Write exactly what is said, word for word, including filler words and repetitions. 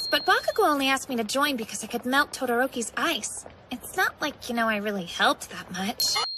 But Bakugo only asked me to join because I could melt Todoroki's ice. It's not like, you know, I really helped that much.